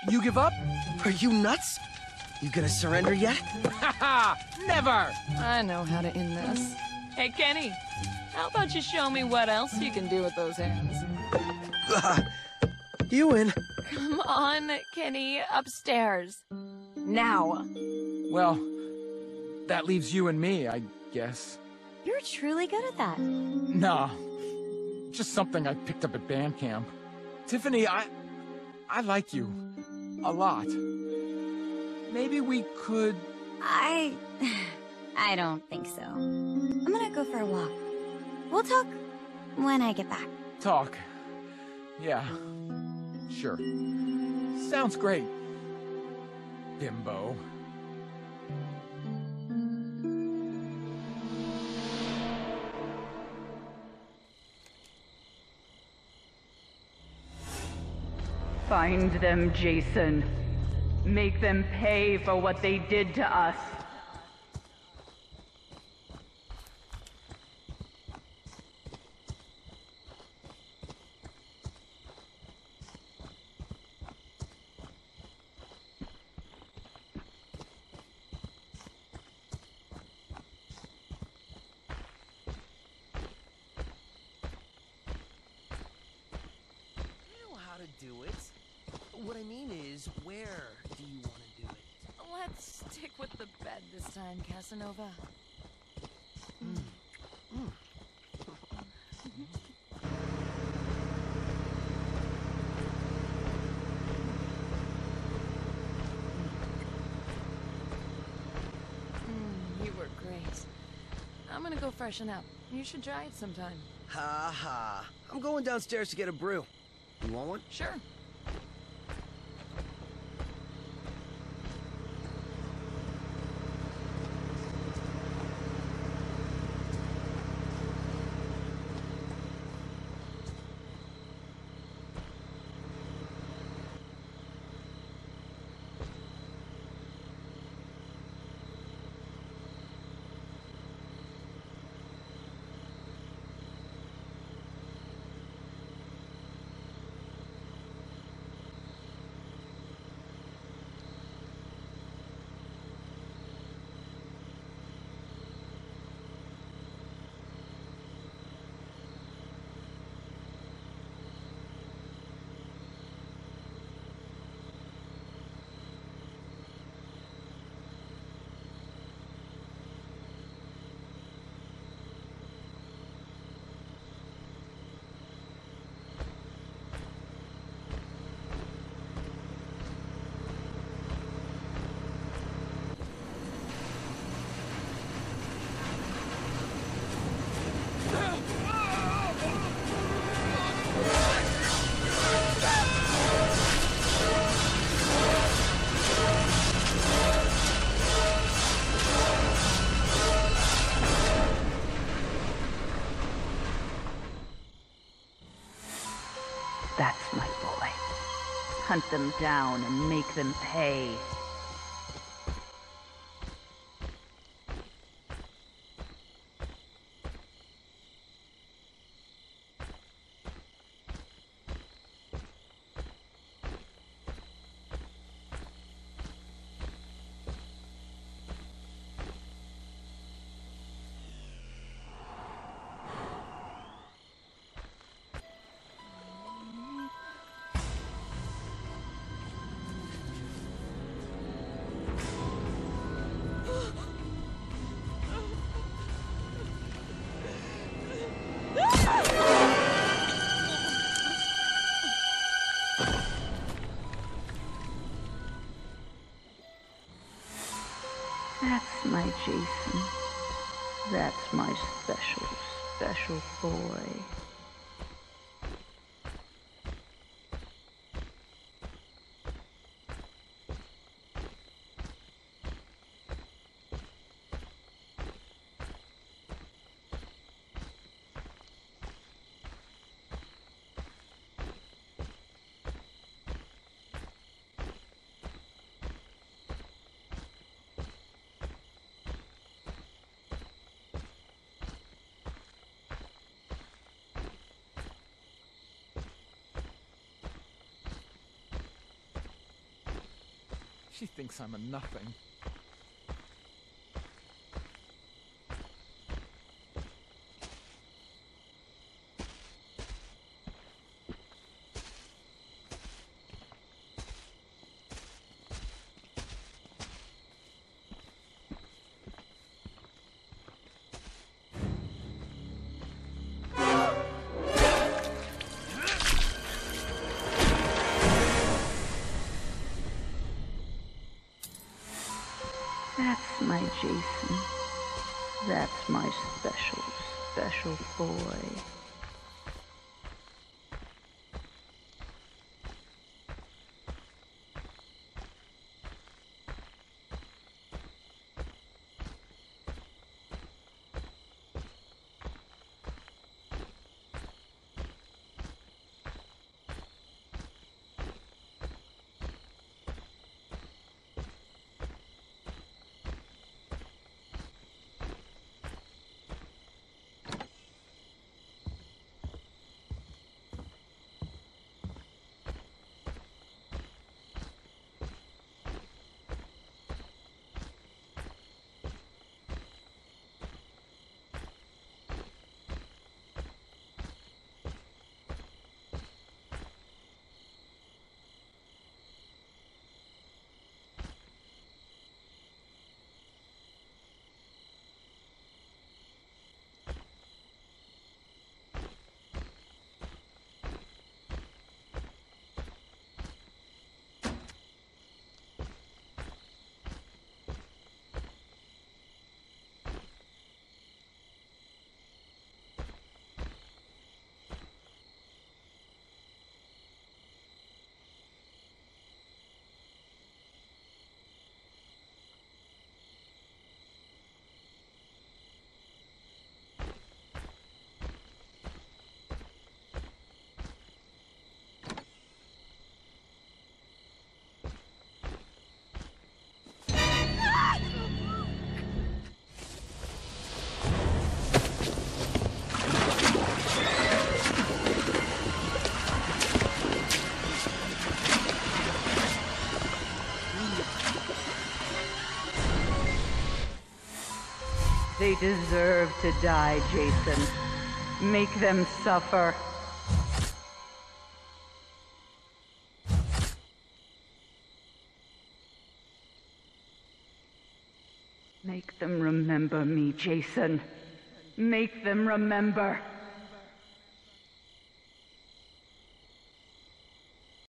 You give up? Are you nuts? You gonna surrender yet? Haha! Never! I know how to end this. Hey, Kenny. How about you show me what else you can do with those hands? You win. Come on, Kenny. Upstairs. Now. Well, that leaves you and me, I guess. You're truly good at that. Nah. Just something I picked up at band camp. Tiffany, I like you. A lot. Maybe we could... I don't think so. I'm gonna go for a walk. We'll talk when I get back. Talk. Yeah. Sure. Sounds great. Bimbo. Find them, Jason. Make them pay for what they did to us. Do it. What I mean is, where do you want to do it? Let's stick with the bed this time, Casanova. You were great. I'm gonna go freshen up. You should try it sometime. Ha ha. I'm going downstairs to get a brew. You want one? Sure. That's my boy. Hunt them down and make them pay. That's my Jason. That's my special, special boy. She thinks I'm a nothing. That's my Jason. That's my special, special boy. They deserve to die, Jason. Make them suffer. Make them remember me, Jason. Make them remember.